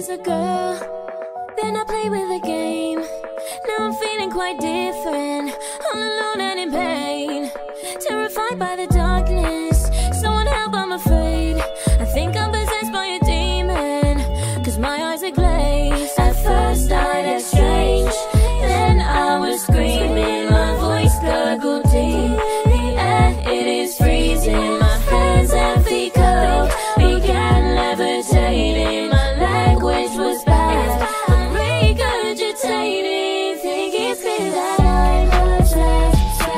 was a girl, then I played with a game. Now I'm feeling quite different, all alone and in pain, terrified by the darkness. Someone help, I'm afraid. I think I'm possessed by a demon, cause my eyes are glazed. At first I'd act strange, then I was screaming. My voice gurgled deep, the air, it is freezing. My hands and feet cold, began levitating. My language was bad, I'm regurgitating. Think it's clear that I'm possessed.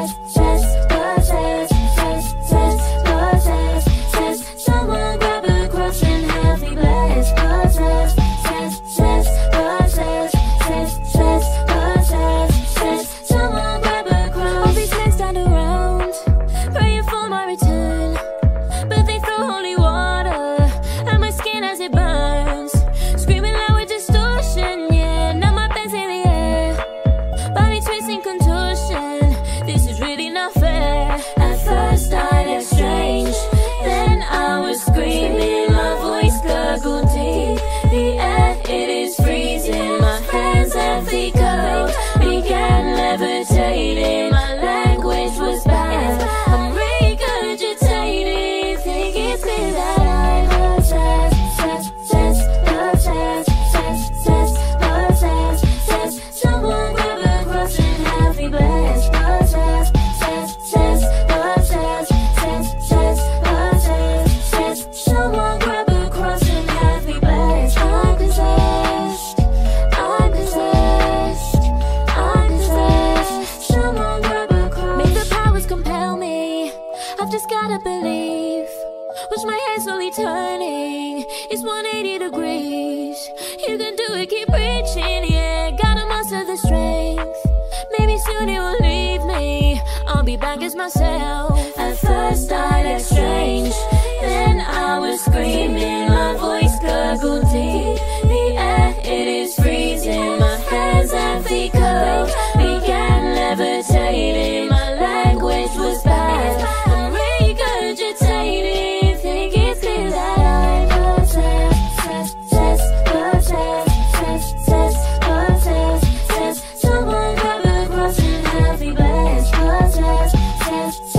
Someone grab a cross and have me blessed. Possessed. Someone grab a cross. All these men stand around, praying for my return, but they throw holy water at my skin as it burns. Screaming loud with distortion, yeah. Now my pen's in the air, body twisting contortion. This is really not fair. At first I'd act strange, then I was screaming. My voice gurgled deep, the air, it is freezing. My hands and feet cold, began levitating. My language was bad, I'm regurgitating. Think it's clear that I'm possessed. Someone grab a cross and have me blessed. Possessed. Someone grab a cross and have me blessed. I'm possessed. Someone grab a cross. Make the powers compel me, I've just gotta believe. Watch my head slowly turning, it's 180 degrees. You can do it, keep reaching, yeah. Gotta muster the strength, maybe soon it will leave me. I'll be back as myself. At first I'd act strange, then I was screaming. My voice gurgled deep, the air, it is freezing. My hands and feet cold, began levitating. My language was bad, I'm regurgitating. Think it's clear that I'm possessed. Someone grab a cross and have me blessed. Possessed.